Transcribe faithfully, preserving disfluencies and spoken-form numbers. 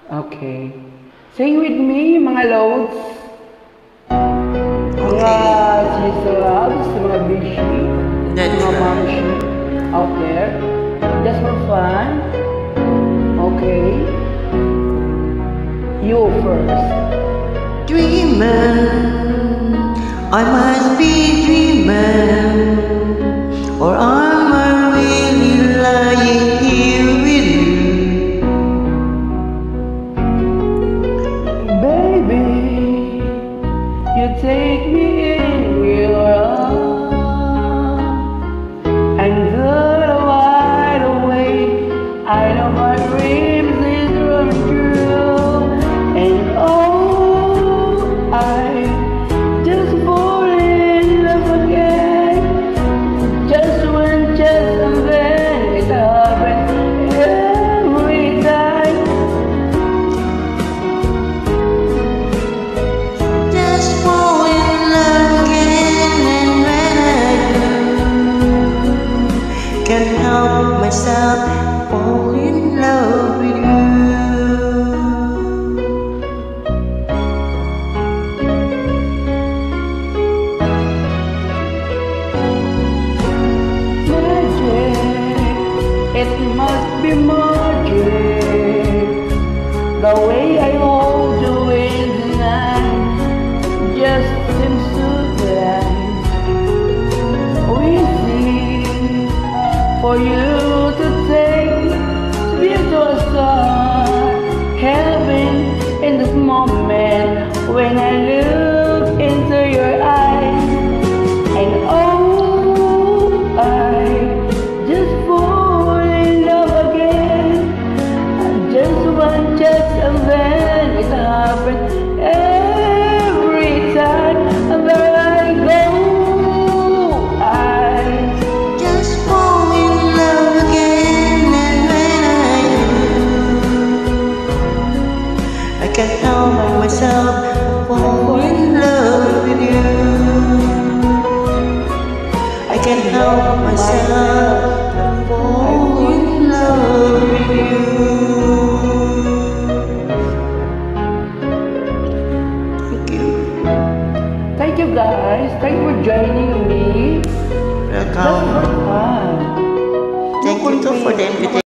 Okay. Sing with me, mga loads. Mga sister loves, mga bishi, mga mamshi out there. Just for fun. Okay. You first. Dreamer, I must be dreamer, or am I really lying here with you? Baby, you take me in your arms, and good wide awake, I know my dreams is running true, and oh, I just fall in love again, just when, just and then it happens every time. Just fall in love again, and when I do, can't help myself, fall in love with you. It must be magic, the way I hold you in the night just seems to blind. We see for you to take me to a star, heaven in this moment when I look into your eyes, and oh, I just fall in love again, just one chance and then it happens every time that I go. I Just fall in love again, and when I do, I can't help myself, fall in love with you. I can't help myself, fall in love with you. Thank you. Thank you guys. Thank you for joining me. Welcome. Fun. Thank you too for the invitation.